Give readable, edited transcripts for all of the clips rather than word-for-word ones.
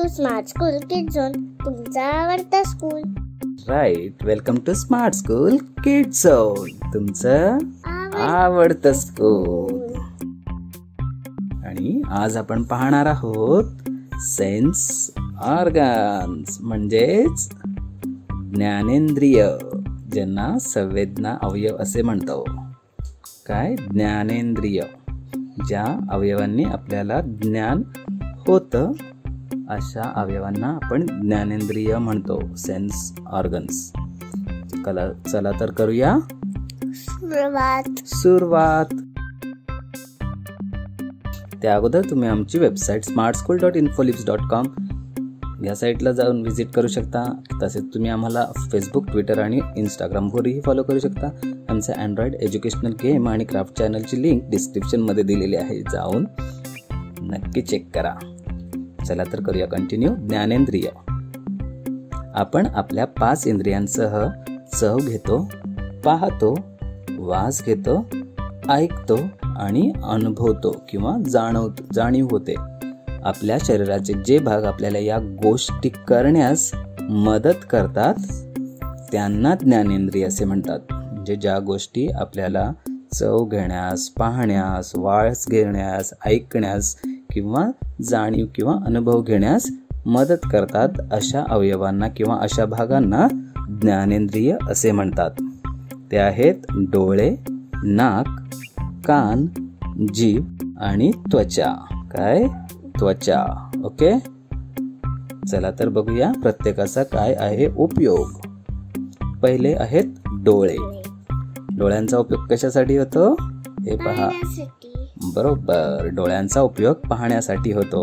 Smart school kids zone, तुमचा आवडता school. Right, welcome to smart school kids zone, तुमचं आवडतं स्कूल. आणि आज आपण पाहणार आहोत सेन्स ऑर्गन्स, म्हणजेच ज्ञानेंद्रिय, ज्यांना संवेदना अवयव असे म्हणतो. काय? ज्ञानेंद्रिय, ज्या अवयवांनी आपल्याला ज्ञान होतं अशा अवयवांना आपण ज्ञानेंद्रिय म्हणतो, सेन्स ऑर्गन्स. चला तर करूया सुरुवात. त्या अगोदर तुम्ही आमची वेबसाईट smartschool.infolips.com या साईटला जाऊन व्हिजिट करू शकता. तसेच तुम्ही आम्हाला फेसबुक, ट्विटर आणि इंस्टाग्रामवरही फॉलो करू शकता. आमचे अँड्रॉइड एज्युकेशनल गेम आणि क्राफ्ट चॅनलची लिंक डिस्क्रिप्शनमध्ये दिलेली आहे, जाऊन नक्की चेक करा. चला तर करूया कंटिन्यू. ज्ञानेंद्रिय. आपण आपल्या 5 इंद्रियांसह चव घेतो, पाहतो, वास घेतो, ऐकतो आणि अनुभवतो किंवा जाणीव होते. आपल्या शरीराचे जे भाग आपल्याला या गोष्टी करण्यास मदत करतात त्यांना ज्ञानेंद्रिय असे म्हणतात. म्हणजे ज्या गोष्टी आपल्याला चव घेण्यास, पाहण्यास, वास घेण्यास, ऐकण्यास किंवा जाणीव किंवा अनुभव घेण्यास मदत करतात अशा अवयवांना किंवा अशा भागांना ज्ञानेंद्रिय असे म्हणतात. ते आहेत डोळे, नाक, कान, जीभ आणि त्वचा. काय? त्वचा. ओके, चला तर बघूया प्रत्येकाचा काय आहे उपयोग. पहिले आहेत डोळे. डोळ्यांचा उपयोग कशासाठी होतो हे पहा. बरोबर, डोळ्यांचा उपयोग पाहण्यासाठी होतो.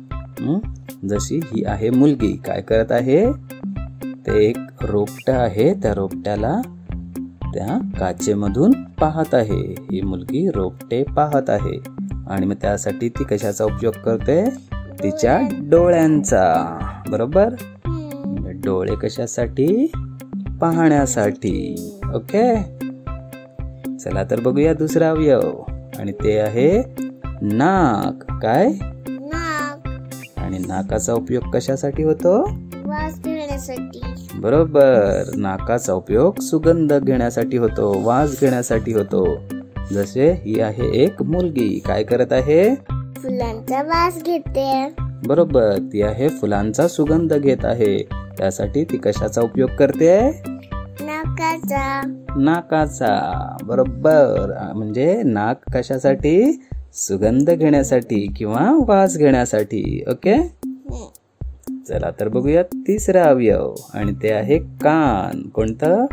जशी ही आहे मुलगी, काय करत आहे? ते एक रोपटं आहे, त्या रोपट्याला त्या काचेमधून पाहत आहे. ही मुलगी रोपटे पाहत आहे आणि मग त्यासाठी ती कशाचा उपयोग करते? तिच्या डोळ्यांचा. बरोबर, डोळे कशासाठी? पाहण्यासाठी. ओके, चला तर बघूया दुसरा अवयव आणि ते आहे नाक. काय? नाक. आणि नाकाचा उपयोग कशासाठी होतो? वास घेण्यासाठी. बरोबर, नाकाचा उपयोग सुगंध घेण्यासाठी होतो, वास घेण्यासाठी होतो. जसे ही आहे एक मुलगी, काय करत आहे? फुलांचा वास घेते. बरोबर, ती आहे फुलांचा सुगंध घेत आहे. त्यासाठी ती कशाचा उपयोग करते? नाकाचा. बरोबर, म्हणजे नाक कशासाठी? सुगंध घेण्यासाठी किंवा वास घेण्यासाठी. ओके, चला तर बघूया तिसरा अवयव आणि ते आहे कान. कोणतं?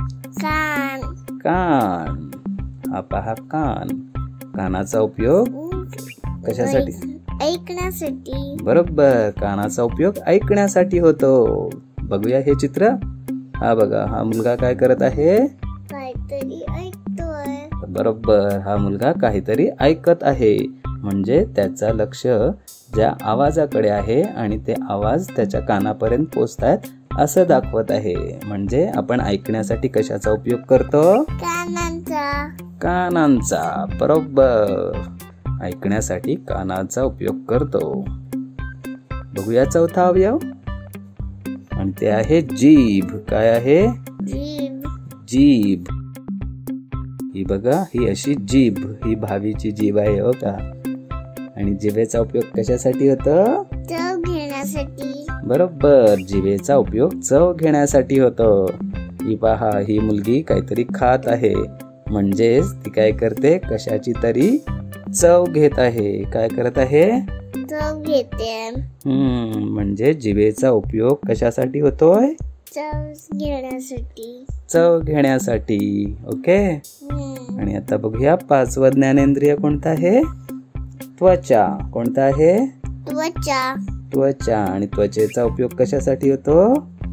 कान. हा पहा कान. कानाचा उपयोग कशासाठी? ऐकण्यासाठी. बरोबर, कानाचा उपयोग ऐकण्यासाठी होतो. बघूया हे चित्र. हा बघा, हा मुलगा काय करत आहे? काहीतरी ऐकतोय. बरोबर, हा मुलगा काहीतरी ऐकत आहे. म्हणजे त्याचं लक्ष ज्या आवाजाकडे आहे आणि ते आवाज त्याच्या कानापर्यंत पोहोचतायत असं दाखवत आहे. म्हणजे आपण ऐकण्यासाठी कशाचा उपयोग करतो? कानांचा. बरोबर, ऐकण्यासाठी कानाचा उपयोग करतो. बघूया चौथा अवयव आणि ते आहे जीभ. काय आहे? जीभ. ही बघा, ही अशी जीभ, ही भावीची जीभ आहे हो का. आणि जिभेचा उपयोग कशासाठी होतो? चव घेण्यासाठी. बरोबर, जिभेचा उपयोग चव घेण्यासाठी होतो. ही पहा, ही मुलगी काहीतरी खात आहे. म्हणजेच ती काय करते? कशाची तरी चव घेत आहे. काय करत आहे? चव घेते. म्हणजे जिभेचा उपयोग कशासाठी होतोय? चव घेण्यासाठी. ओके, आणि आता बघूया 5वं ज्ञानेंद्रिय कोणतं आहे? त्वचा. कोणतं आहे? त्वचा. आणि त्वचेचा उपयोग कशासाठी होतो?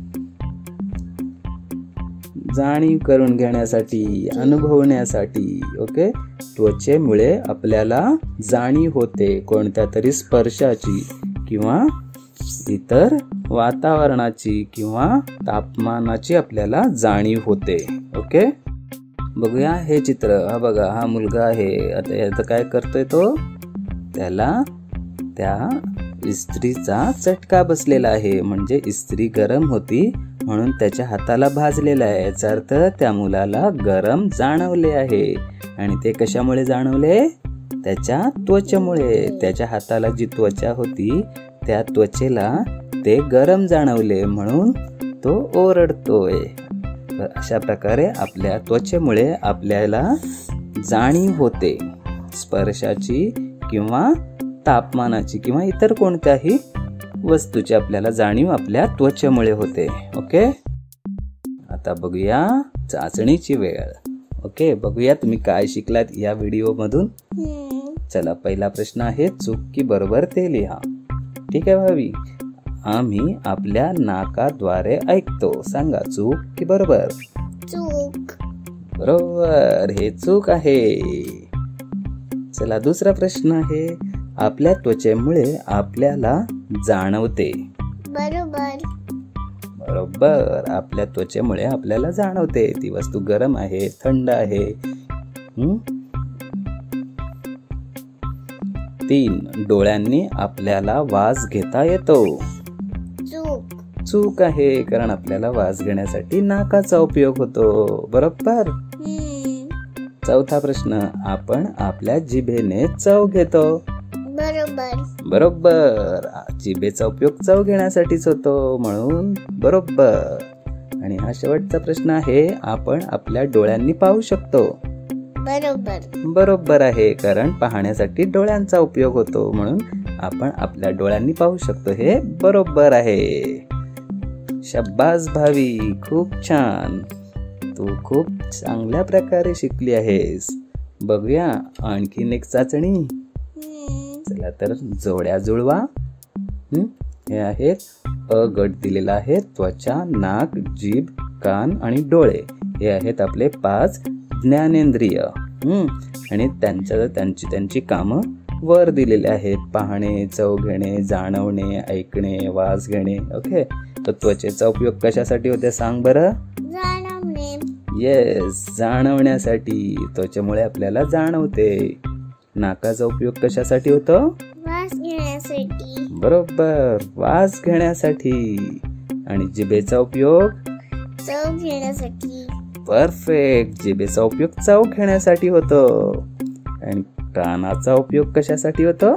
जाणीव करून घेण्यासाठी, अनुभवण्यासाठी. ओके, त्वचेमुळे आपल्याला जाणीव होते कोणत्या तरी स्पर्शाची किंवा इतर वातावरणाची किंवा तापमानाची आपल्याला जाणीव होते. ओके, बघूया हे चित्र. हा बघा, हा मुलगा आहे. आता याचं काय करतोय तो? त्याला त्या इस्त्रीचा चटका बसलेला आहे, म्हणजे इस्त्री गरम होती म्हणून त्याच्या हाताला भाजलेला आहे. याचा अर्थ त्या मुलाला गरम जाणवले आहे. आणि ते कशामुळे जाणवले? त्याच्या त्वचेमुळे. त्याच्या हाताला जी त्वचा होती त्या त्वचेला ते गरम जाणवले म्हणून तो ओरडतोय. तर अशा प्रकारे आपल्या त्वचेमुळे आपल्याला जाणीव होते स्पर्शाची किंवा तापमानाची किंवा इतर कोणत्याही वस्तूची आपल्याला जाणीव आपल्या त्वचेमुळे होते. ओके, आता बघूया चाचणीची वेळ. ओके, बघूया तुम्ही काय शिकलात या व्हिडिओ मधून. चला, पहिला प्रश्न आहे चूक की बरोबर ते लिहा. ठीक आहे भावी. आम्ही आपल्या नाकाद्वारे ऐकतो. सांगा, चूक की बरोबर? चूक. बरोबर, हे चूक आहे. चला, दुसरा प्रश्न आहे आपल्या त्वचेमुळे आपल्याला जाणवते. बरोबर. बरोबर, आपल्या त्वचेमुळे आपल्याला जाणवते ती वस्तू गरम आहे, थंड आहे. 3, डोळ्यांनी आपल्याला वास घेता येतो. चूक. चूक आहे, कारण आपल्याला वास घेण्यासाठी नाकाचा उपयोग होतो. बरोबर. चौथा प्रश्न, आपण आपल्या जिभेने चव घेतो. बरोबर. बरोबर, जिभेचा उपयोग चव घेण्यासाठीच होतो म्हणून बरोबर. आणि हा शेवटचा प्रश्न आहे, आपण आपल्या डोळ्यांनी पाहू शकतो. बरोबर. बरोबर आहे, कारण पाहण्यासाठी डोळ्यांचा उपयोग होतो म्हणून आपण आपल्या डोळ्यांनी पाहू शकतो. हे बरोबर आहे. शाबास भावी, खूप छान. तू खूप चांगल्या प्रकारे शिकली आहेस. बघूया आणखीन एक चाचणी. चला तर, जोड्या जुळवा. हे आहेत अ गट दिलेला आहे. त्वचा, नाक, जीभ, कान आणि डोळे हे आहेत आपले 5 ज्ञानेंद्रिय. आणि त्यांची कामं वर दिलेले आहेत. पाहणे, चव घेणे, जाणवणे, ऐकणे, वास घेणे. ओके, तर त्वचेचा उपयोग कशासाठी होते सांग बरं? जाणवणे. येस, जाणवण्यासाठी. त्वचेमुळे आपल्याला जाणवते. नाकाचा उपयोग कशासाठी होतो? वास घेण्यासाठी. बरोबर, वास घेण्यासाठी. आणि जिभेचा उपयोग? चव घेण्यासाठी. परफेक्ट, जिभेचा उपयोग चव घेण्यासाठी होतो. आणि कानाचा उपयोग कशासाठी होतो?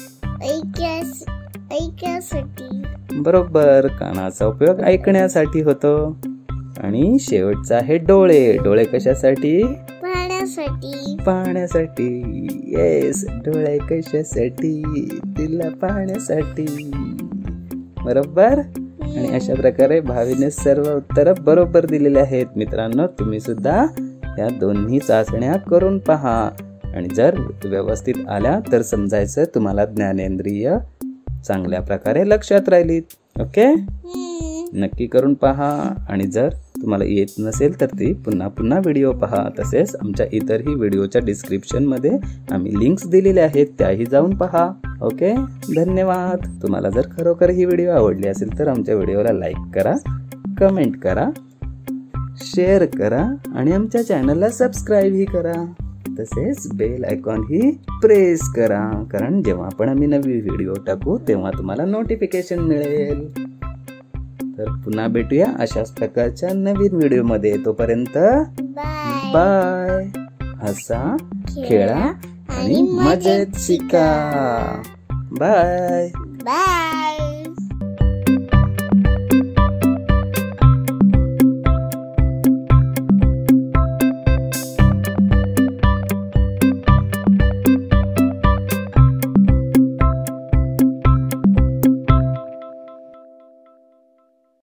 ऐकण्यासाठी. बरोबर, कानाचा उपयोग ऐकण्यासाठी होतो. आणि शेवटचा आहे डोळे. डोळे कशासाठी? पाहण्यासाठी. येस, डोळे कशासाठी? तिला पाहण्यासाठी. बरोबर. आणि अशा प्रकारे भावीने सर्व उत्तर बरोबर दिलेले आहेत. मित्रांनो, तुम्ही सुद्धा या दोन्ही चाचण्या करून पहा. आणि जर व्यवस्थित आल्या तर समजायचं तुम्हाला ज्ञानेंद्रिय चांगल्या प्रकारे लक्षात राहिलीत. ओके, नक्की करून पहा. आणि जर तुम्हाला येत नसेल तर ती पुन्हा व्हिडिओ पहा. तसेच आमच्या इतरही व्हिडिओच्या डिस्क्रिप्शन मध्ये आम्ही लिंक्स दिलेले आहेत, त्याही जाऊन पहा. ओके, धन्यवाद. तुम्हाला जर खरोखर ही व्हिडिओ आवडली असेल तर आमच्या व्हिडिओला लाईक करा, कमेंट करा, शेअर करा आणि आमच्या चॅनलला सबस्क्राईब ही करा. तसेच बेल आयकॉन ही प्रेस करा, कारण जेव्हा पण आम्ही नवी व्हिडिओ टाकू तेव्हा तुम्हाला नोटिफिकेशन मिळेल. तर पुन्हा भेटूया अशाच प्रकारच्या नवीन व्हिडिओ मध्ये. तोपर्यंत बाय. हसा, खेळा आणि मजेत शिका. बाय.